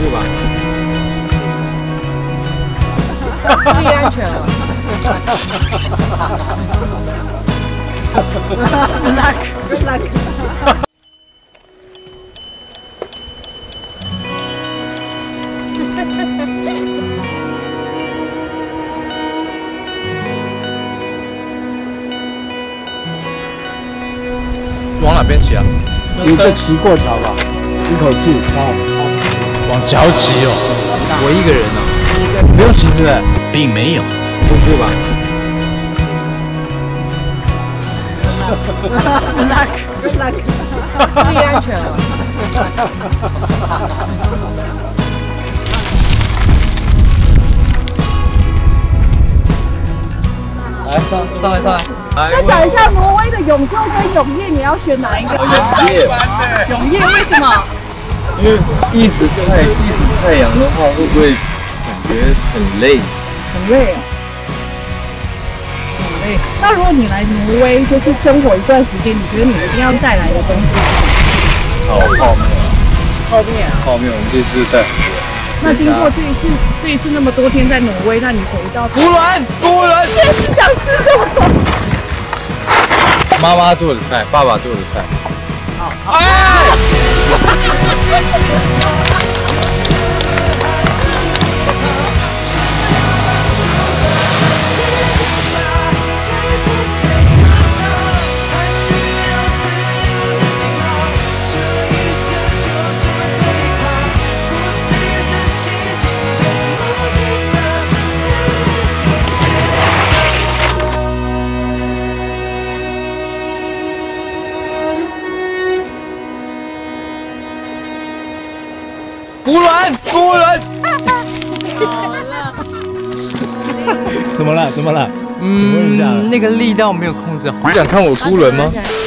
去吧。 注意安全啊 ！Good luck. 往哪边骑啊？ 你就骑过桥吧，一口气往桥骑哦。我一个人啊，不用骑是不是？并没有，出去吧。 Good luck. 注意安全啊！ 来上来。 再讲一下挪威的永秀跟永业，你要选哪一个？永业为什么？ 因为一直太阳的话，会不会感觉很累？ 很累啊，很累。那如果你来挪威，就是生活一段时间，你觉得你一定要带来的东西是什么？ 泡面，我们这次带。 那经过这一次那么多天在挪威，那你回到古伦， 这次想吃什么？ 妈妈做的菜，爸爸做的菜。 古伦， 怎么了？ 那个力道没有控制好。你想看我孤轮吗？